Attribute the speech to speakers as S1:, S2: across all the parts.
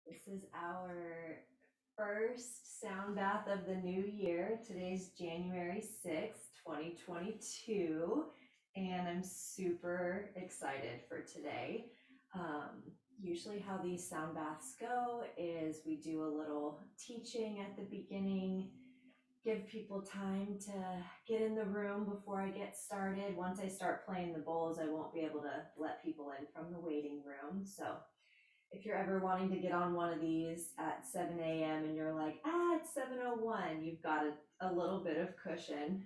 S1: This is our first sound bath of the new year. Today's January 6th, 2022, and I'm super excited for today. Usually, how these sound baths go is we do a little teaching at the beginning, give people time to get in the room before I get started. Once I start playing the bowls, I won't be able to let people in from the waiting room. So if you're ever wanting to get on one of these at 7 a.m. and you're like, it's 7:01, you've got a little bit of cushion.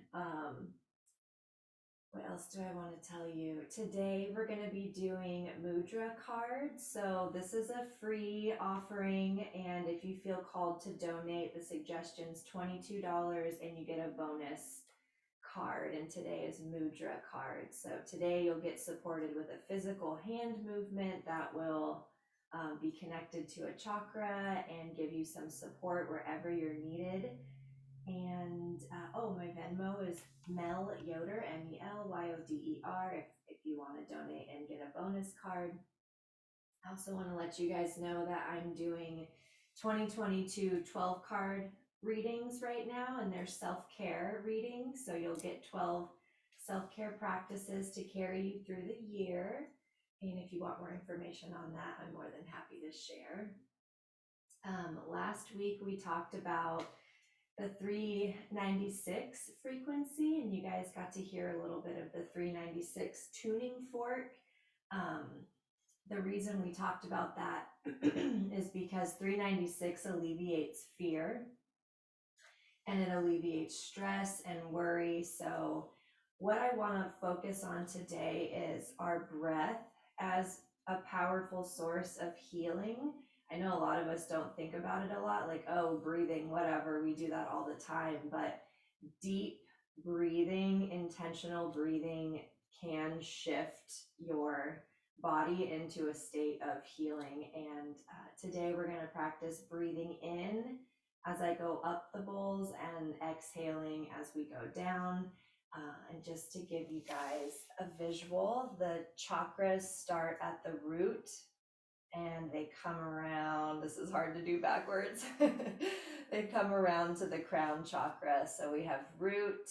S1: What else do I want to tell you? Today we're going to be doing mudra cards. So this is a free offering, and if you feel called to donate, the suggestion's $22 and you get a bonus card, and today is mudra cards. So today you'll get supported with a physical hand movement that will be connected to a chakra and give you some support wherever you're needed. And my Venmo is Mel Yoder, MELYODER, if you want to donate and get a bonus card. I also want to let you guys know that I'm doing 2022 12 card readings right now, and they're self-care readings. So you'll get 12 self-care practices to carry you through the year. And if you want more information on that, I'm more than happy to share. Last week we talked about the 396 frequency, and you guys got to hear a little bit of the 396 tuning fork. The reason we talked about that is because 396 alleviates fear, and it alleviates stress and worry. So what I want to focus on today is our breath as a powerful source of healing. I know a lot of us don't think about it a lot, like, oh, breathing, whatever, we do that all the time, but deep breathing, intentional breathing can shift your body into a state of healing. And today we're going to practice breathing in as I go up the bowls and exhaling as we go down. And just to give you guys a visual, the chakras start at the root and they come around. This is hard to do backwards. They come around to the crown chakra. So we have root,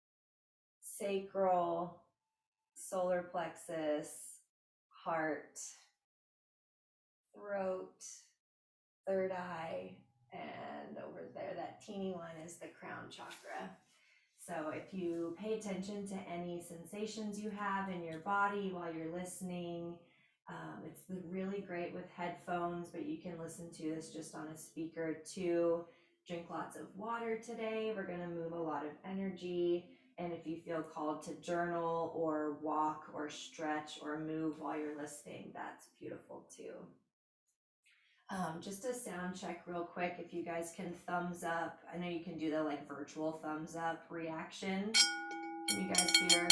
S1: sacral, solar plexus, heart, throat, third eye, and over there, that teeny one is the crown chakra. So if you pay attention to any sensations you have in your body while you're listening, it's really great with headphones, but you can listen to this just on a speaker too. Drink lots of water today. We're going to move a lot of energy. And if you feel called to journal or walk or stretch or move while you're listening, that's beautiful too. Just a sound check real quick. If you guys can thumbs up, I know you can do the like virtual thumbs up reaction. Can you guys hear?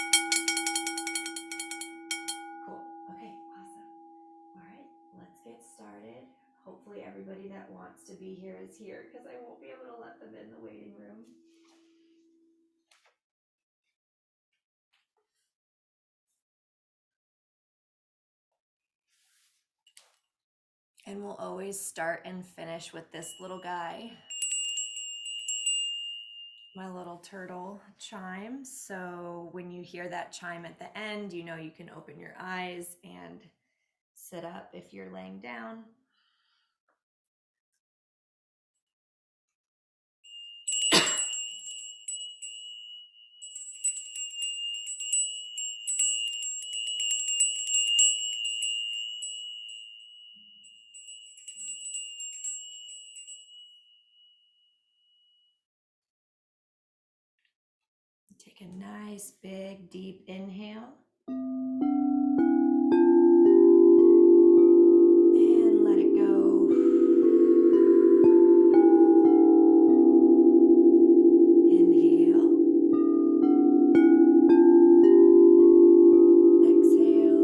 S1: Cool. Okay, awesome. All right, let's get started. Hopefully everybody that wants to be here is here, because I won't be able to let them in the waiting room. And we'll always start and finish with this little guy, my little turtle chime. So when you hear that chime at the end, you know you can open your eyes and sit up if you're laying down. Take a nice big deep inhale. And let it go. Inhale. Exhale.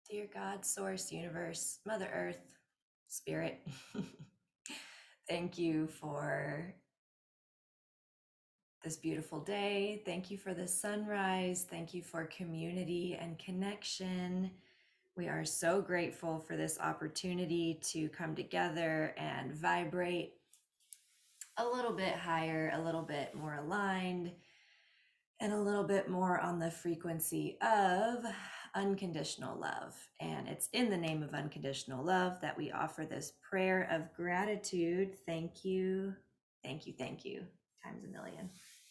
S1: Dear God, Source, Universe, Mother Earth, Spirit, thank you for this beautiful day. Thank you for the sunrise. Thank you for community and connection. We are so grateful for this opportunity to come together and vibrate a little bit higher, a little bit more aligned, and a little bit more on the frequency of unconditional love. And it's in the name of unconditional love that we offer this prayer of gratitude. Thank you. Thank you. Thank you. Times a million.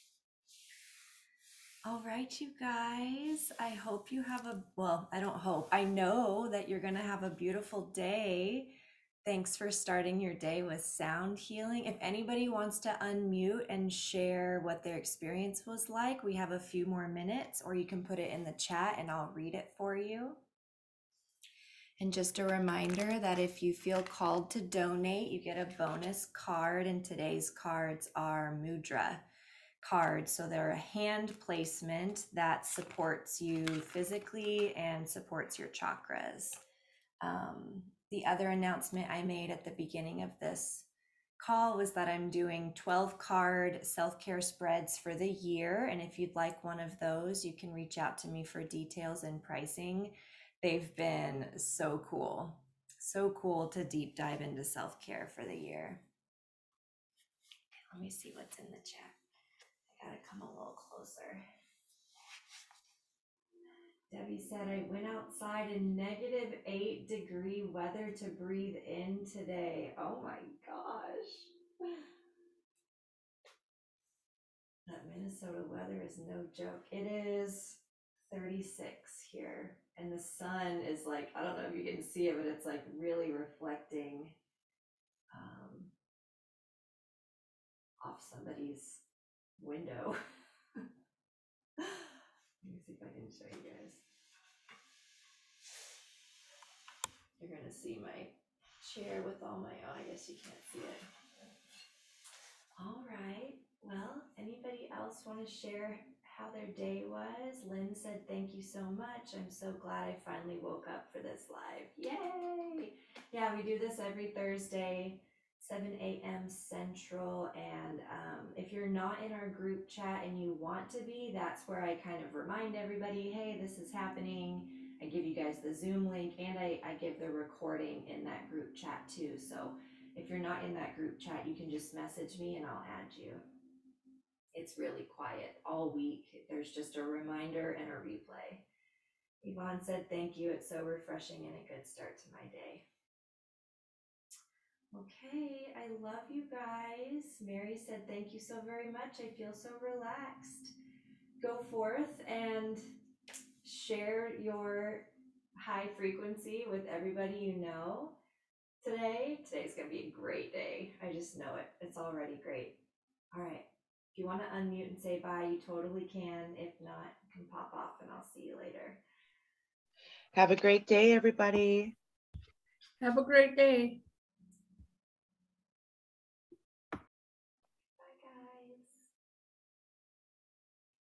S1: All right, you guys. I hope you have I don't hope. I know that you're going to have a beautiful day. Thanks for starting your day with sound healing. If anybody wants to unmute and share what their experience was like, we have a few more minutes, or you can put it in the chat and I'll read it for you. And just a reminder that if you feel called to donate, you get a bonus card, and today's cards are mudra cards. So they're a hand placement that supports you physically and supports your chakras. The other announcement I made at the beginning of this call was that I'm doing 12 card self-care spreads for the year. And if you'd like one of those, you can reach out to me for details and pricing. They've been so cool. So cool to deep dive into self-care for the year. Let me see what's in the chat. I gotta come a little closer. Debbie said, I went outside in -8-degree weather to breathe in today. Oh my gosh. That Minnesota weather is no joke. It is 36 here, and the sun is like, I don't know if you can see it, but it's like really reflecting off somebody's window. Let me see if I can show you guys. You're gonna see my chair with all my, oh, I guess you can't see it. All right. Well, anybody else want to share how their day was? Lynn said, thank you so much. I'm so glad I finally woke up for this live. Yay! Yeah, we do this every Thursday, 7 a.m. Central. And if you're not in our group chat and you want to be, that's where I kind of remind everybody, hey, this is happening. I give you guys the Zoom link, and I give the recording in that group chat too. So if you're not in that group chat, you can just message me and I'll add you. It's really quiet all week. There's just a reminder and a replay. Yvonne said, thank you. It's so refreshing and a good start to my day. Okay, I love you guys. Mary said, thank you so very much. I feel so relaxed. Go forth and share your high frequency with everybody you know. Today's gonna be a great day. I just know it. It's already great. All right. If you want to unmute and say bye, you totally can. If not, you can pop off and I'll see you later.
S2: Have a great day, everybody.
S3: Have a great day.